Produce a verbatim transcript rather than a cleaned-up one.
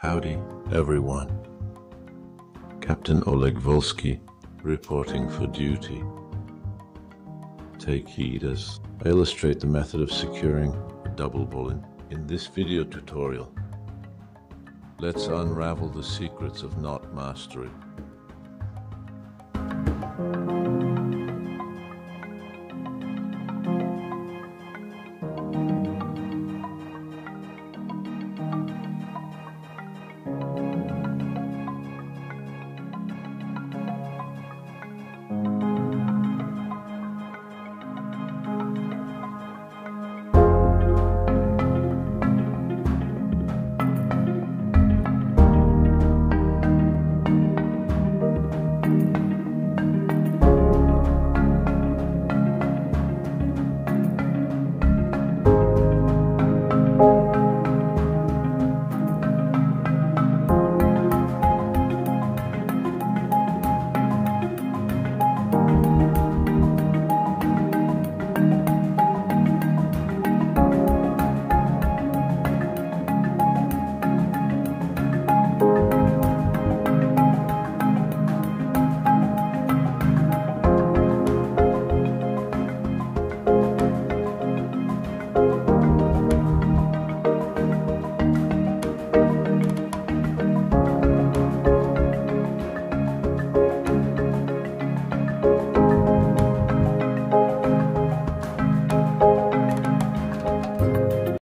Howdy, everyone. Captain Oleg Volsky reporting for duty. Take heed as I illustrate the method of securing a double bowline. In this video tutorial, let's unravel the secrets of knot mastery.